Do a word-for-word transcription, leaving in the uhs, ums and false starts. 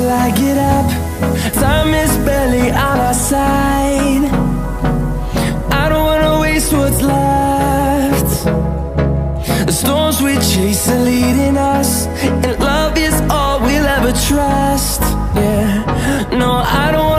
I get up. Time is barely on our side. I don't wanna waste what's left. The storms we chase are leading us, and love is all we'll ever trust. Yeah, no, I don't